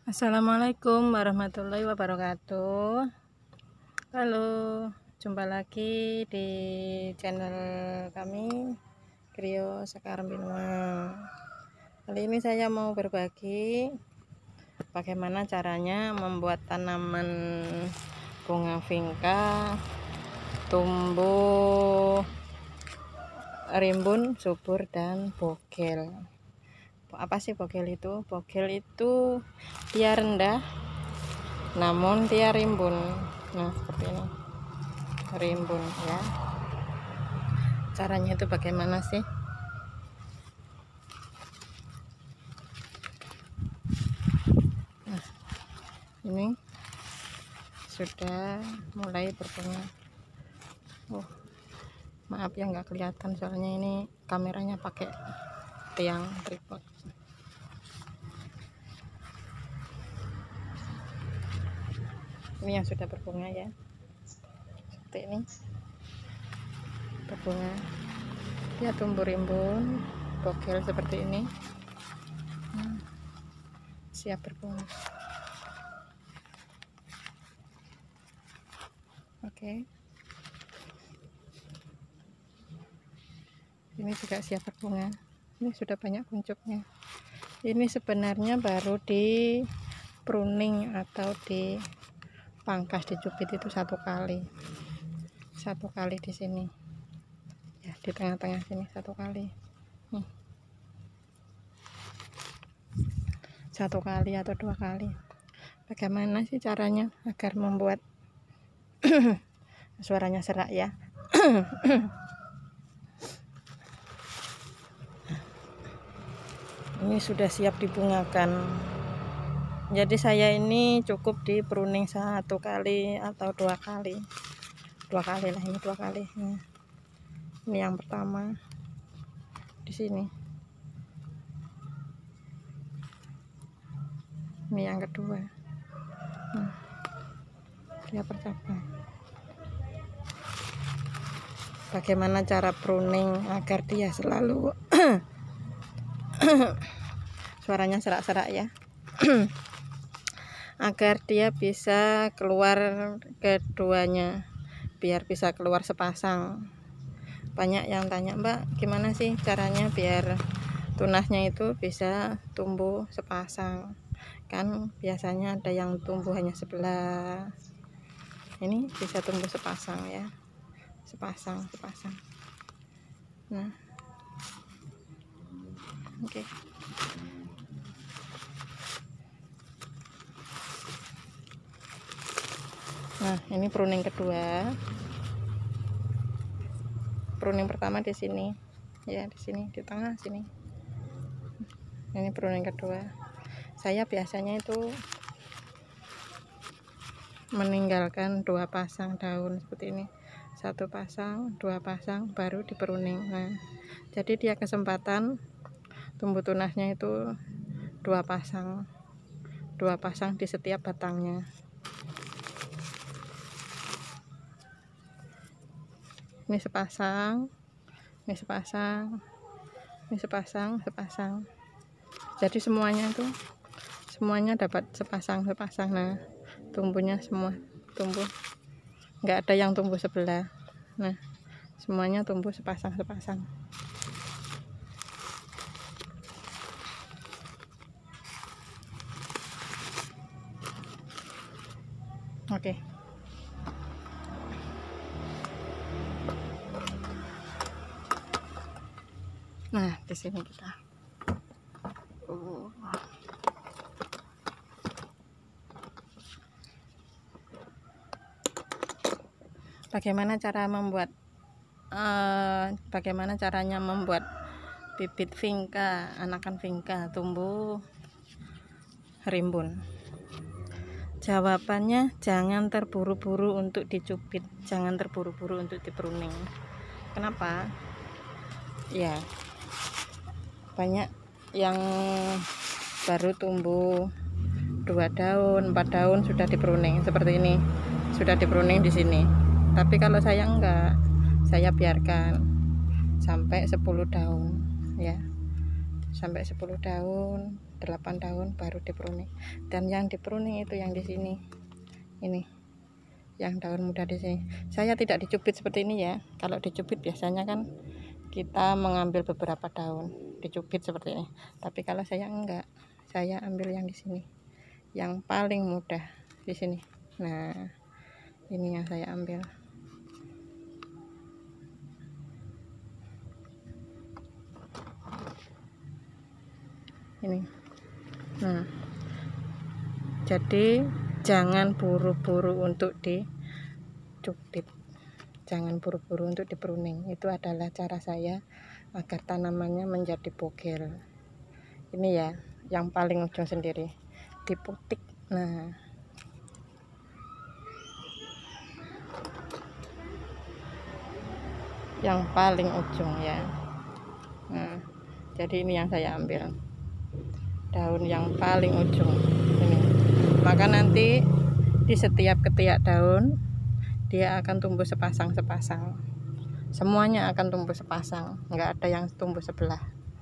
Assalamualaikum warahmatullahi wabarakatuh. Halo, jumpa lagi di channel kami Griyo Sekar Binua. Kali ini saya mau berbagi bagaimana caranya membuat tanaman bunga vinca tumbuh rimbun, subur, dan bogel. Apa sih bogel itu? Bogel itu dia rendah namun dia rimbun. Nah, seperti ini, rimbun ya. Caranya itu bagaimana sih? Nah, ini sudah mulai berbunga. Maaf ya nggak kelihatan, soalnya ini kameranya pakai tiang tripod. Ini yang sudah berbunga ya, seperti ini berbunga, dia tumbuh rimbun, bogel seperti ini. Siap berbunga. Oke, ini juga siap berbunga. Ini sudah banyak kuncupnya. Ini sebenarnya baru di pruning atau di pangkas, dicubit itu satu kali di sini ya, di tengah-tengah sini satu kali. Satu kali atau dua kali. Bagaimana sih caranya agar membuat suaranya serak ya. Ini sudah siap dibungakan. Jadi saya ini cukup di pruning satu kali atau dua kali lah, ini dua kali. Ini yang pertama di sini, ini yang kedua. Dia bercabang. Bagaimana cara pruning agar dia selalu suaranya serak-serak ya. Agar dia bisa keluar keduanya, biar bisa keluar sepasang. Banyak yang tanya, Mbak, gimana sih caranya biar tunasnya itu bisa tumbuh sepasang? Kan biasanya ada yang tumbuh hanya sebelah. Ini bisa tumbuh sepasang ya, sepasang. Nah, oke. Nah, ini pruning kedua. Pruning pertama di sini ya, di sini di tengah sini. Ini pruning kedua. Saya biasanya itu meninggalkan dua pasang daun seperti ini, satu pasang, dua pasang, baru di pruning. Nah, jadi dia kesempatan tumbuh tunasnya itu dua pasang di setiap batangnya. Ini sepasang, ini sepasang, ini sepasang. Jadi semuanya dapat sepasang. Nah, tumbuhnya semua tumbuh, nggak ada yang tumbuh sebelah. Nah, semuanya tumbuh sepasang. Oke. Nah, di sini kita. Bagaimana caranya membuat bibit vinca, anakan vinca tumbuh rimbun? Jawabannya, jangan terburu-buru untuk dicubit, jangan terburu-buru untuk dipruning. Kenapa? Ya, banyak yang baru tumbuh 2 daun, 4 daun sudah dipruning seperti ini, sudah dipruning di sini. Tapi kalau saya enggak, saya biarkan sampai 10 daun ya, sampai 10 daun 8 tahun baru di pruning. Dan yang di pruning itu yang di sini, ini yang daun muda di sini. Saya tidak dicubit seperti ini ya. Kalau dicubit biasanya kan kita mengambil beberapa daun, dicubit seperti ini. Tapi kalau saya enggak, saya ambil yang di sini, yang paling mudah di sini. Nah, ini yang saya ambil. Ini. Nah, jadi jangan buru-buru untuk dicubit, jangan buru-buru untuk di pruning. Itu adalah cara saya agar tanamannya menjadi bogel. Ini ya, yang paling ujung sendiri diputik. Nah, yang paling ujung ya. Nah, jadi ini yang saya ambil, daun yang paling ujung ini. Maka nanti di setiap ketiak daun dia akan tumbuh sepasang-sepasang, semuanya akan tumbuh sepasang, nggak ada yang tumbuh sebelah.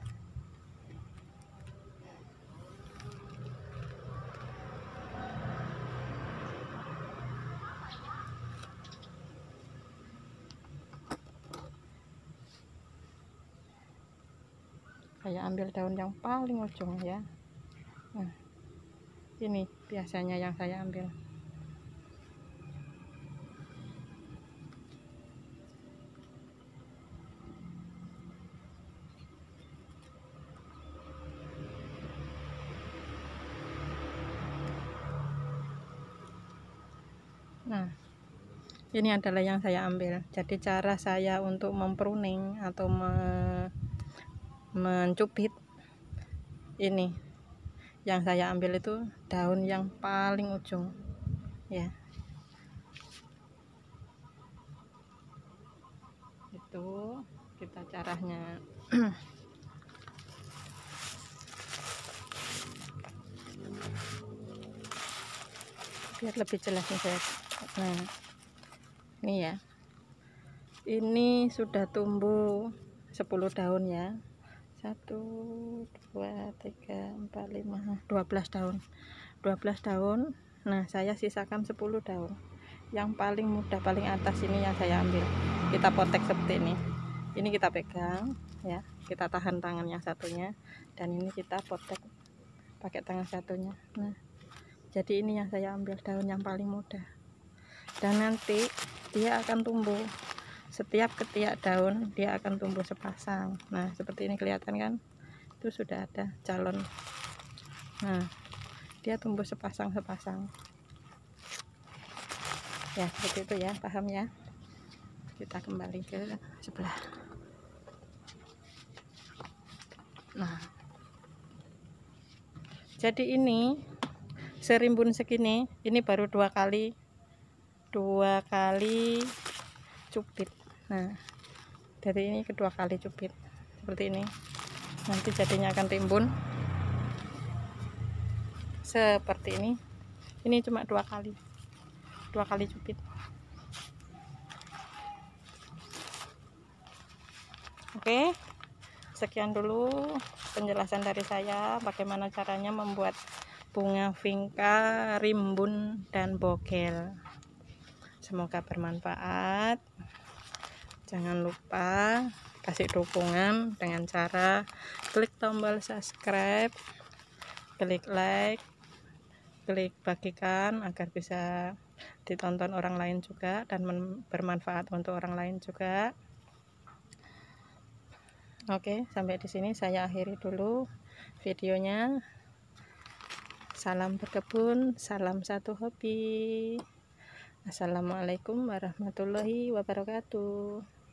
Saya ambil daun yang paling ujung ya. Nah, ini biasanya yang saya ambil. Nah, ini adalah yang saya ambil. Jadi cara saya untuk mempruning atau mencubit, ini yang saya ambil itu daun yang paling ujung ya. Itu kita caranya. Biar lebih jelas nih saya. Nah, ini ya, ini sudah tumbuh 10 daun ya. 1 2 3 4 5 12 daun, 12 daun. Nah, saya sisakan 10 daun. Yang paling mudah, paling atas ini yang saya ambil. Kita potek seperti ini kita pegang ya, kita tahan tangan yang satunya, dan ini kita potek pakai tangan satunya. Nah, jadi ini yang saya ambil, daun yang paling mudah. Dan nanti dia akan tumbuh, setiap ketiak daun dia akan tumbuh sepasang. Nah, seperti ini kelihatan kan, itu sudah ada calon. Nah, dia tumbuh sepasang-sepasang ya, seperti itu ya, paham ya. Kita kembali ke sebelah. Nah, jadi ini serimbun segini, ini baru dua kali cubit. Nah, dari ini kedua kali cubit seperti ini. Nanti jadinya akan timbun seperti ini. Ini cuma dua kali cubit. Oke, sekian dulu penjelasan dari saya bagaimana caranya membuat bunga vinca rimbun dan bogel. Semoga bermanfaat. Jangan lupa kasih dukungan dengan cara klik tombol subscribe, klik like, klik bagikan agar bisa ditonton orang lain juga dan bermanfaat untuk orang lain juga. Oke, sampai di sini saya akhiri dulu videonya. Salam berkebun, salam satu hobi. Assalamualaikum warahmatullahi wabarakatuh.